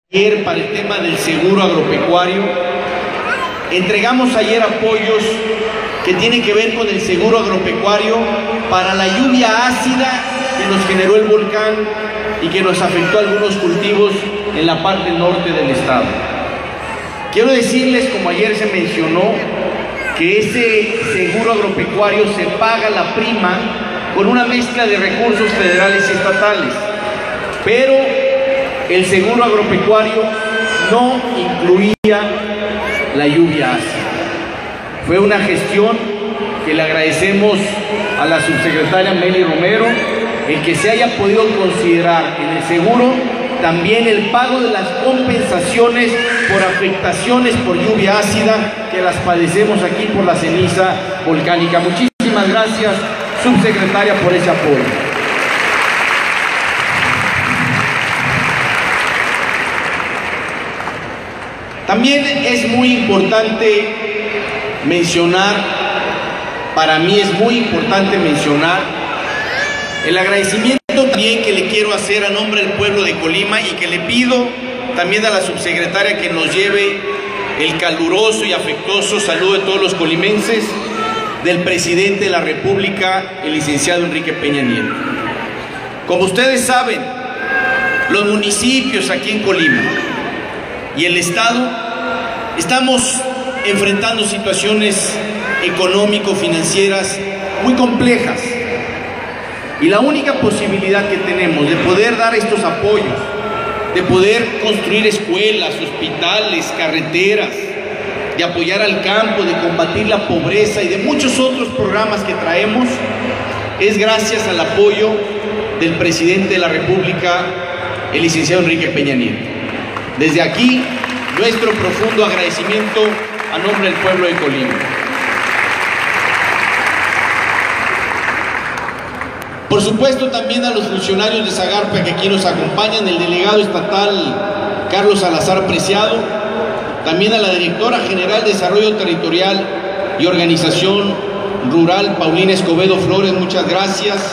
Ayer para el tema del seguro agropecuario, entregamos ayer apoyos que tienen que ver con el seguro agropecuario para la lluvia ácida que nos generó el volcán y que nos afectó a algunos cultivos en la parte norte del estado. Quiero decirles, como ayer se mencionó, que ese seguro agropecuario se paga la prima con una mezcla de recursos federales y estatales, pero el seguro agropecuario no incluía la lluvia ácida. Fue una gestión que le agradecemos a la subsecretaria Meli Romero, el que se haya podido considerar en el seguro también el pago de las compensaciones por afectaciones por lluvia ácida que las padecemos aquí por la ceniza volcánica. Muchísimas gracias, subsecretaria, por ese apoyo. También es muy importante mencionar, para mí es muy importante mencionar el agradecimiento también que le quiero hacer a nombre del pueblo de Colima y que le pido también a la subsecretaria que nos lleve el caluroso y afectuoso saludo de todos los colimenses del presidente de la República, el licenciado Enrique Peña Nieto. Como ustedes saben, los municipios aquí en Colima y el estado estamos enfrentando situaciones económico-financieras muy complejas. Y la única posibilidad que tenemos de poder dar estos apoyos, de poder construir escuelas, hospitales, carreteras, de apoyar al campo, de combatir la pobreza y de muchos otros programas que traemos, es gracias al apoyo del presidente de la República, el licenciado Enrique Peña Nieto. Desde aquí, nuestro profundo agradecimiento a nombre del pueblo de Colima. Por supuesto, también a los funcionarios de Zagarpa que aquí nos acompañan, el delegado estatal Carlos Salazar Preciado, también a la directora general de Desarrollo Territorial y Organización Rural, Paulina Escobedo Flores, muchas gracias.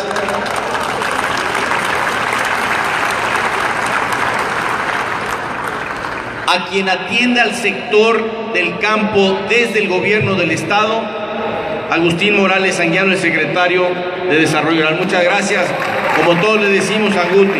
A quien atiende al sector del campo desde el gobierno del estado, Agustín Morales Anguiano, el secretario de Desarrollo Rural. Muchas gracias, como todos le decimos a Guti.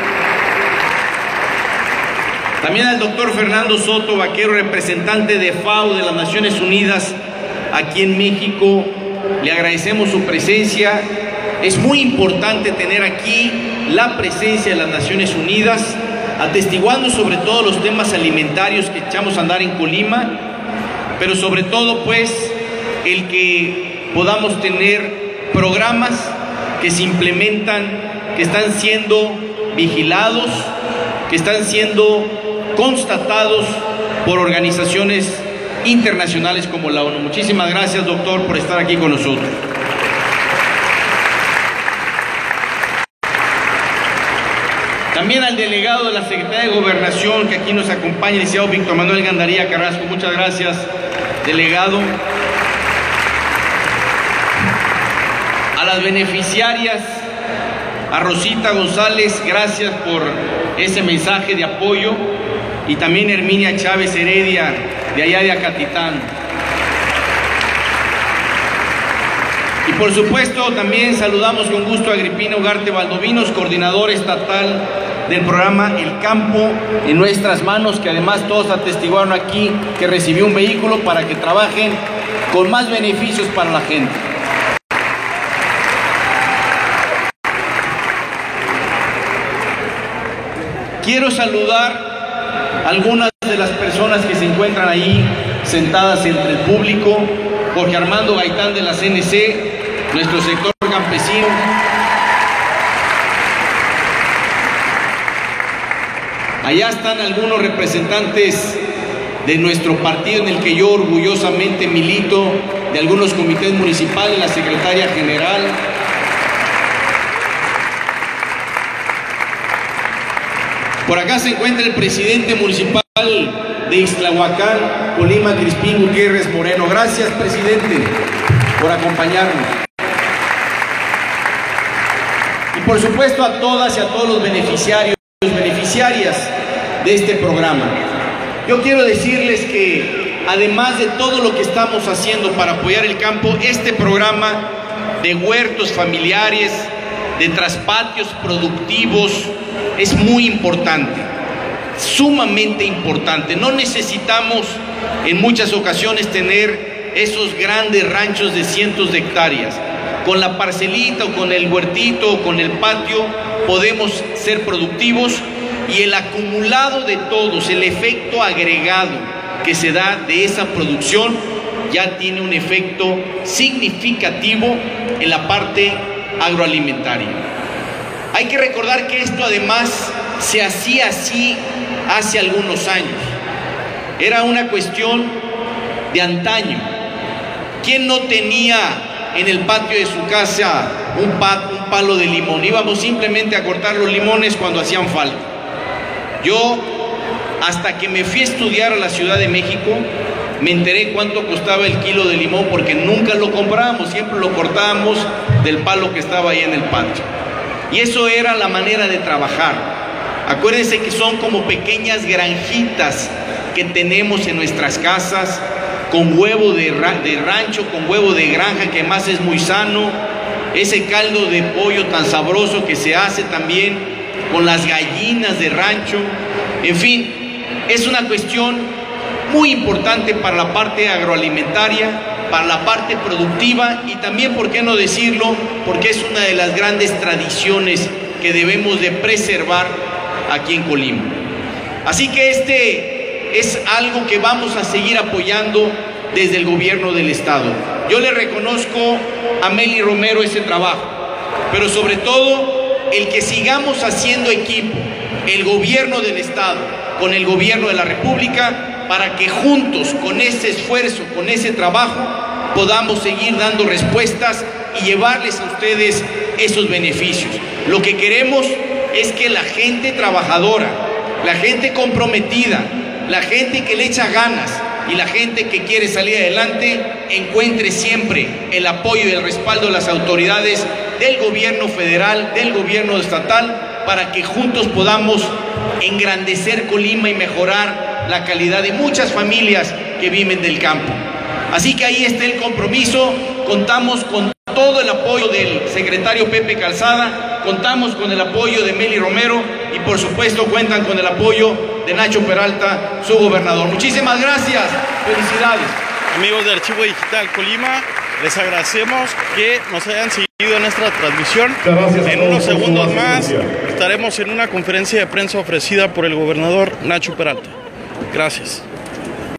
También al doctor Fernando Soto Vaquero, representante de FAO de las Naciones Unidas aquí en México. Le agradecemos su presencia. Es muy importante tener aquí la presencia de las Naciones Unidas, atestiguando sobre todo los temas alimentarios que echamos a andar en Colima, pero sobre todo pues el que podamos tener programas que se implementan, que están siendo vigilados, que están siendo constatados por organizaciones internacionales como la ONU. Muchísimas gracias, doctor, por estar aquí con nosotros. También al delegado de la Secretaría de Gobernación que aquí nos acompaña, el licenciado Víctor Manuel Gandaría Carrasco. Muchas gracias, delegado. A las beneficiarias, a Rosita González, gracias por ese mensaje de apoyo, y también Herminia Chávez Heredia, de allá de Acatitán. Y por supuesto también saludamos con gusto a Agripina Ugarte Valdovinos, coordinadora estatal del programa El Campo en Nuestras Manos, que además todos atestiguaron aquí que recibió un vehículo para que trabajen con más beneficios para la gente. Quiero saludar a algunas de las personas que se encuentran ahí sentadas entre el público. Jorge Armando Gaitán de la CNC, nuestro sector campesino. Allá están algunos representantes de nuestro partido en el que yo orgullosamente milito, de algunos comités municipales, la secretaria general. Por acá se encuentra el presidente municipal de Ixtlahuacán, Colima, Crispín Gutiérrez Moreno. Gracias, presidente, por acompañarnos. Y por supuesto a todas y a todos los beneficiarios y beneficiarias de este programa. Yo quiero decirles que además de todo lo que estamos haciendo para apoyar el campo, este programa de huertos familiares, de traspatios productivos, es muy importante, sumamente importante. No necesitamos en muchas ocasiones tener esos grandes ranchos de cientos de hectáreas. Con la parcelita o con el huertito o con el patio podemos ser productivos, y el acumulado de todos, el efecto agregado que se da de esa producción ya tiene un efecto significativo en la parte agroalimentaria. Hay que recordar que esto además se hacía así hace algunos años. Era una cuestión de antaño. ¿Quién no tenía en el patio de su casa un palo de limón? Íbamos simplemente a cortar los limones cuando hacían falta. Yo, hasta que me fui a estudiar a la Ciudad de México, me enteré cuánto costaba el kilo de limón, porque nunca lo comprábamos, siempre lo cortábamos del palo que estaba ahí en el patio. Y eso era la manera de trabajar. Acuérdense que son como pequeñas granjitas que tenemos en nuestras casas, con huevo de rancho, con huevo de granja, que más es muy sano, ese caldo de pollo tan sabroso que se hace también con las gallinas de rancho. En fin, es una cuestión muy importante para la parte agroalimentaria, para la parte productiva, y también, ¿por qué no decirlo?, porque es una de las grandes tradiciones que debemos de preservar aquí en Colima. Así que este es algo que vamos a seguir apoyando desde el gobierno del estado. Yo le reconozco a Mely Romero ese trabajo, pero sobre todo el que sigamos haciendo equipo, el gobierno del estado con el gobierno de la República, para que juntos, con ese esfuerzo, con ese trabajo, podamos seguir dando respuestas y llevarles a ustedes esos beneficios. Lo que queremos es que la gente trabajadora, la gente comprometida, la gente que le echa ganas y la gente que quiere salir adelante encuentre siempre el apoyo y el respaldo de las autoridades del gobierno federal, del gobierno estatal, para que juntos podamos engrandecer Colima y mejorar la calidad de muchas familias que viven del campo. Así que ahí está el compromiso. Contamos con todo el apoyo del secretario Pepe Calzada, contamos con el apoyo de Mely Romero y por supuesto cuentan con el apoyo de Nacho Peralta, su gobernador. Muchísimas gracias, felicidades. Amigos de Archivo Digital Colima, les agradecemos que nos hayan seguido en nuestra transmisión. En unos segundos más estaremos en una conferencia de prensa ofrecida por el gobernador Nacho Peralta. Gracias.